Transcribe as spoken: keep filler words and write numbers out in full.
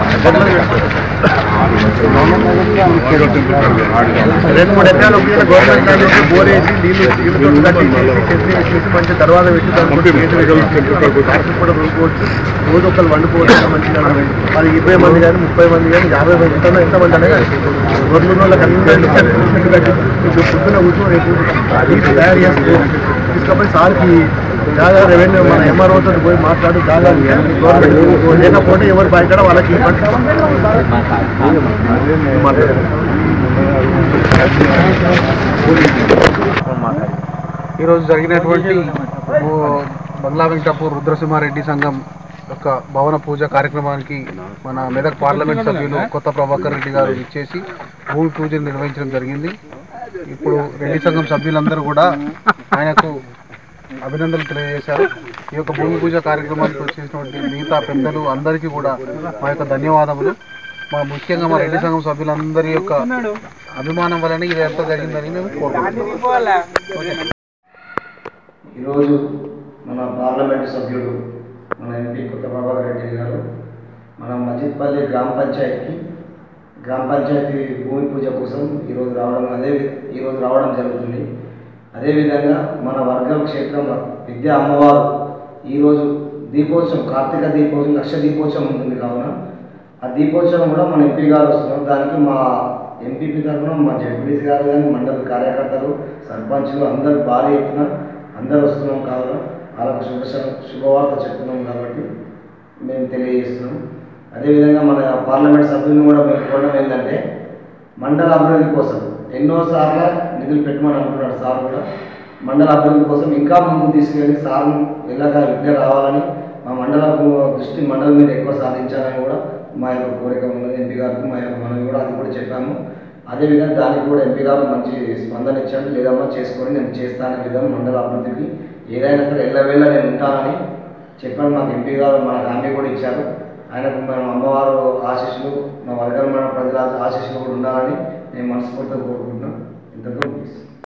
రెండు మూడు ఎకరాలు ఒకే గవర్నమెంట్ నుంచి బోర్ వేసి నీళ్ళు నీళ్ళతో కట్టి మంచి తర్వాత పెట్టి కూడా కొనుక్కోవచ్చు. రోజు ఒకళ్ళు వండుకోవచ్చు మంచిగా. అది ఇరవై మంది కానీ ముప్పై మంది కానీ యాభై మంది ఎంత ఎంతమంది అనేది రెండు వాళ్ళకి అన్ని కట్టి పొద్దున కూర్చొని రేపు తయారు చేసుకో తీసుకపోయి సార్కి జాగా రెవెన్యూ మన ఎంఆర్ఓతో పోయి మాట్లాడి జాగా గవర్నమెంట్ లేకపోతే ఎవరు బయట వాళ్ళకి ఈరోజు జరిగినటువంటి బంగ్లా వెంకటాపూర్ రుద్రసింహారెడ్డి సంఘం యొక్క భవన పూజ కార్యక్రమానికి మన మెదక్ పార్లమెంట్ సభ్యులు కొత్త ప్రభాకర్ రెడ్డి గారు ఇచ్చేసి భూమి పూజను నిర్వహించడం జరిగింది. ఇప్పుడు రెడ్డి సంఘం సభ్యులందరూ కూడా ఆయనకు అభినందనలు తెలియజేశారు. ఈ యొక్క భూమి పూజ కార్యక్రమానికి వచ్చేసినటువంటి మిగతా పెద్దలు అందరికీ కూడా మా యొక్క ధన్యవాదములు. మా ముఖ్యంగా మా రెడ్డి సంఘం సభ్యులందరి యొక్క అభిమానం వలన ఇది ఎంత జరిగిందని మేము కోరుకుంటున్నాం. ఈరోజు మన పార్లమెంటు సభ్యుడు మన ఎంపీ కొత్త ప్రభాకర్ రెడ్డి గారు మన మజిద్పల్లి గ్రామ పంచాయతీకి గ్రామ పంచాయతీ భూమి పూజ కోసం ఈరోజు రావడం అదే ఈరోజు రావడం జరుగుతుంది. అదేవిధంగా మన వర్గం క్షేత్రం విద్యా అమ్మవారు ఈరోజు దీపోత్సవం కార్తీక దీపోత్సవం లక్ష దీపోత్సవం ఉంటుంది కావున ఆ దీపోత్సవం కూడా మన ఎంపీ గారు వస్తున్నారు. దానికి మా ఎంపీపీ తరఫున మా జడ్పీసీ గారు కానీ మండల కార్యకర్తలు సర్పంచులు అందరూ భారీ ఎత్తున అందరూ వస్తున్నాం కావున వాళ్ళకు శుభ శుభవార్త చెప్తున్నాం కాబట్టి మేము తెలియజేస్తున్నాం. అదేవిధంగా మన పార్లమెంట్ సభ్యులను కూడా మేము కోరడం ఏంటంటే మండల అభివృద్ధి కోసం ఎన్నోసార్లు నిధులు పెట్టమని అంటున్నాడు సార్ కూడా. మండల అభివృద్ధి కోసం ఇంకా ముందుకు తీసుకెళ్ళి సార్ ఎలాగా విద్య రావాలని మా మండల దృష్టి మండలం మీద ఎక్కువ సాధించాలని కూడా మా యొక్క కోరిక ఉన్నది. ఎంపీ గారికి మా యొక్క మనం కూడా అది కూడా చెప్పాము. అదేవిధంగా దానికి కూడా ఎంపీ గారు మంచి స్పందన ఇచ్చాడు. లేదమ్మా చేసుకొని నేను చేస్తాననే విధంగా మండల అభివృద్ధికి ఏదైనా సరే ఎల్లవేళ నేను ఉంటానని చెప్పాను. మాకు ఎంపీ గారు మన హామీ కూడా ఇచ్చారు. ఆయనకు మనం అమ్మవారు ఆశీస్సులు మా వర్గాల మన ప్రజల ఆశీస్సులు కూడా ఉండాలని నేను మనస్ఫూర్తిగా కోరుకుంటున్నాను. ఇంతకు